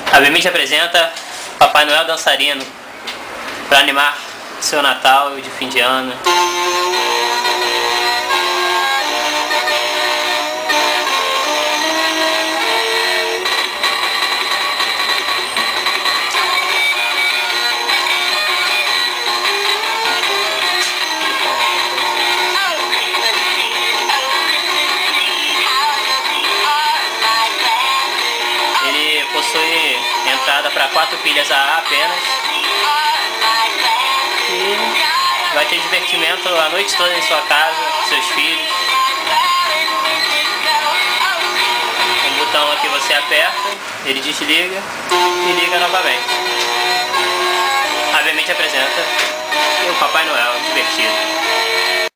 A Bemite apresenta Papai Noel dançarino para animar seu Natal de fim de ano. Ele possui entrada para 4 pilhas AA apenas. E vai ter divertimento a noite toda em sua casa, seus filhos. Um botão aqui você aperta, ele desliga e liga novamente. A Bemite apresenta o Papai Noel divertido.